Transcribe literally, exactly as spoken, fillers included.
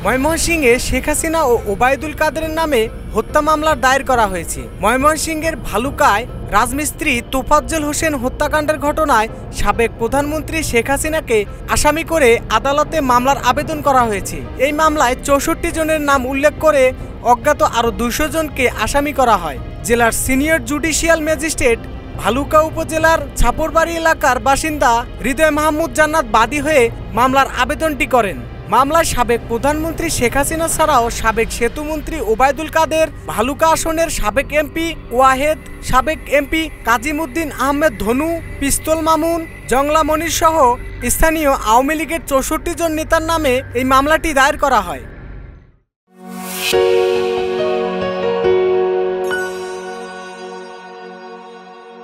ময়মনসিংহে শেখ হাসিনা ও ওবায়দুল কাদেরের নামে হত্যা মামলার দায়ের করা হয়েছে। ময়মনসিংহের ভালুকায় রাজমিস্ত্রি তোফাজ্জল হোসেন হত্যাকাণ্ডের ঘটনায় সাবেক প্রধানমন্ত্রী শেখ হাসিনাকে আসামি করে আদালতে মামলার আবেদন করা হয়েছে। এই মামলায় চৌষট্টি জনের নাম উল্লেখ করে অজ্ঞাত আরও দুশো জনকে আসামি করা হয়। জেলার সিনিয়র জুডিশিয়াল ম্যাজিস্ট্রেট ভালুকা উপজেলার ছাপরবাড়ি এলাকার বাসিন্দা হৃদয় মাহমুদ জান্নাত বাদী হয়ে মামলার আবেদনটি করেন। মামলায় সাবেক প্রধানমন্ত্রী শেখ হাসিনা ছাড়াও সাবেক সেতুমন্ত্রী ওবায়দুল কাদের, ভালুকা আসনের সাবেক এমপি ওয়াহেদ, সাবেক এমপি কাজিমুদ্দিন আহমেদ ধনু, পিস্তল মামুন, জংলা মনির সহ স্থানীয় আওয়ামী লীগের চৌষট্টি জন নেতার নামে এই মামলাটি দায়ের করা হয়।